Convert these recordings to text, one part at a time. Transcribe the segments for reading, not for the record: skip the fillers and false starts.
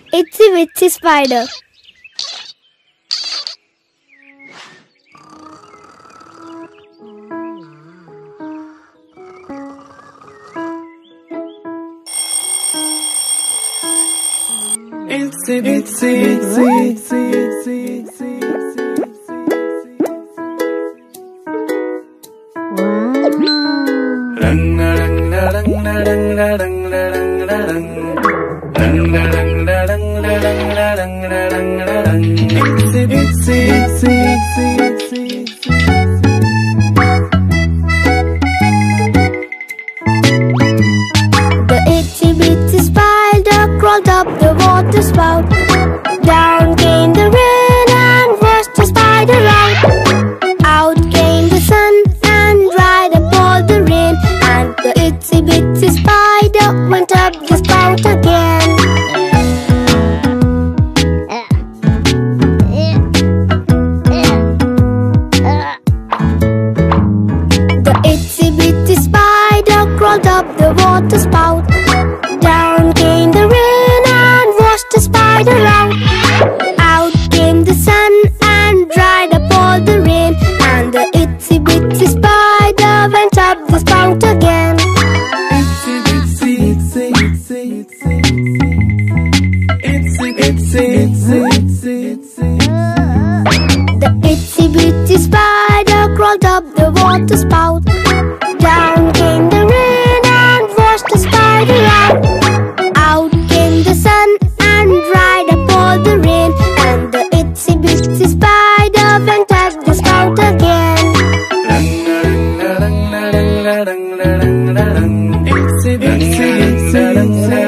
Itsy Bitsy Spider. Itsy Bitsy, Itsy Itsy, Itsy Itsy. The itsy bitsy spider crawled up the water spout. Down came the rain and washed the spider out. Out came the sun and dried up all the rain. And the itsy bitsy spider went up the spout again. The itsy bitsy spider crawled up the water spout. Down came the rain and washed the spider out. Out came the sun and dried up all the rain. And the itsy bitsy spider went up the spout again. Itsy Bitsy, Itsy Itsy, Itsy Itsy, Itsy Itsy, Itsy Itsy. The itsy bitsy spider crawled up the water spout. Down came the rain and washed the spider out. Out came the sun and dried up all the rain. And the itsy bitsy spider went up the spout again. Itsy Bitsy, Itsy Itsy.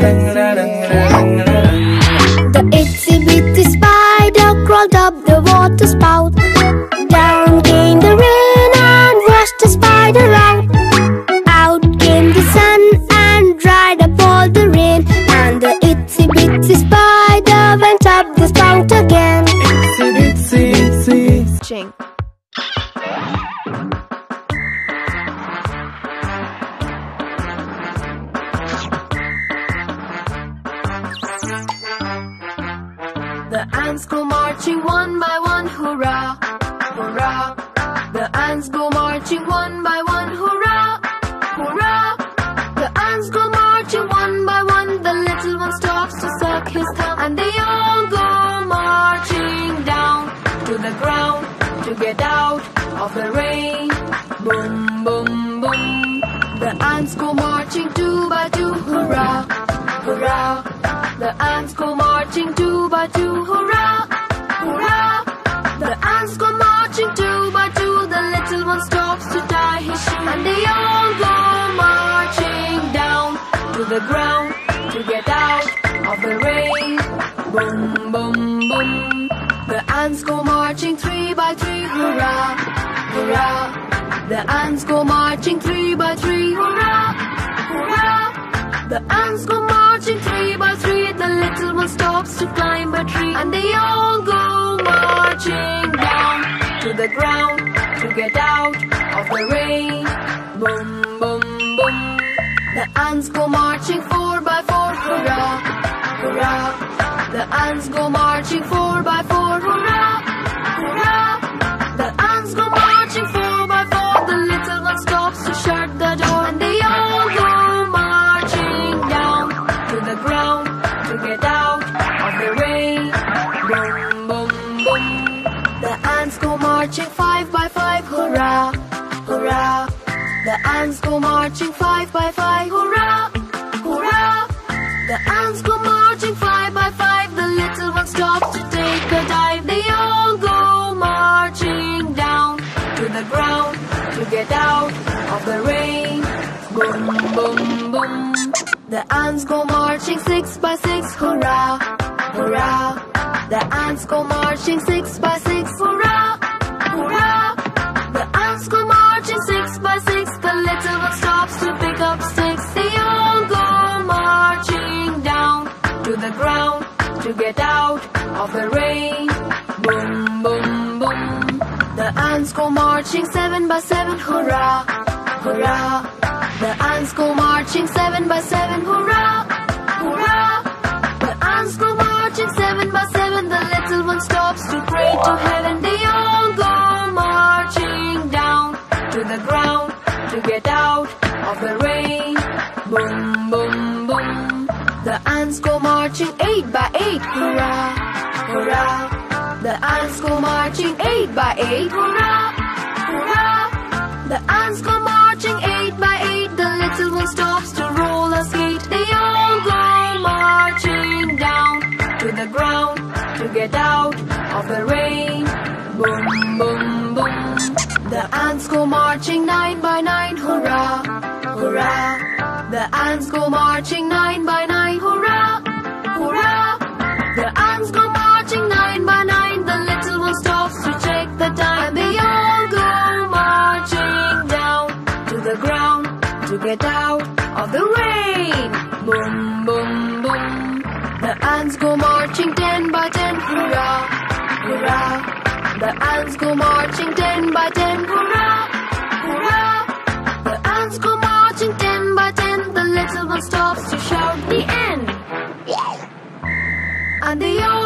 The itsy bitsy spider crawled up the water spout. Down came the rain and washed the spider out. Out came the sun and dried up all the rain. And the itsy bitsy spider went up the spout again. Itsy Bitsy, Itsy Ching. The ants go marching one by one, hurrah, hurrah. The ants go marching one by one, hurrah, hurrah. The ants go marching one by one. The little one stops to suck his thumb. And they all go marching down to the ground to get out of the rain. Boom, boom, boom. The ants go marching two by two, hurrah, hurrah. The ants go marching two by two, hurrah, hurrah. The ants go marching two by two. The little one stops to tie his shoe. And they all go marching down to the ground to get out of the rain. Boom, boom, boom. The ants go marching three by three, hurrah, hurrah. The ants go marching three by three, hurrah, hurrah. The ants go marching three by three. The little one stops to climb a tree. And they all go marching down to the ground to get out of the rain. Boom, boom, boom. The ants go marching four by four, hurrah, hurrah. The ants go marching four by four, hurrah, hurrah. The ants go marching four by four. The little one stops to shut the door. And they all go marching down to the ground to get out of the rain. Boom, boom, boom. The ants go marching five by five, hurrah, hurrah. The ants go marching five by five, hurrah, hurrah. The ants go marching five by five. The little one stops to take a dive. They all go marching down to the ground to get out of the rain. Boom, boom, boom. The ants go marching six by six, hurrah, hurrah. The ants go marching six by six, hurrah, hurrah. The ants go marching six by six. The little one stops to pick up sticks. They all go marching down to the ground to get out of the rain. Boom, boom, boom. The ants go marching seven by seven, hurrah, hurrah. The ants go marching seven by seven, hurrah, hurrah. The ants go marching to heaven, they all go marching down to the ground to get out of the rain. Boom, boom, boom. The ants go marching 8 by 8, hurrah, hurrah. The ants go marching 8 by 8, hurrah, hurrah. The ants go marching 8 by 8. The little one stops to roller skate. They all go marching down to the ground to get out of the rain. Boom, boom, boom. The ants go marching 9 by 9, hurrah, hurrah. The ants go marching 9 by 9, hurrah, hurrah. The ants go marching 9 by 9. The little one stops to check the time. They all go marching down to the ground to get out of the rain. Boom, boom, boom. The ants go marching 10 by 10, hurrah, hurrah. The ants go marching 10 by 10, hurrah, hurrah. The ants go marching 10 by 10. The little one stops to shout the end. And they all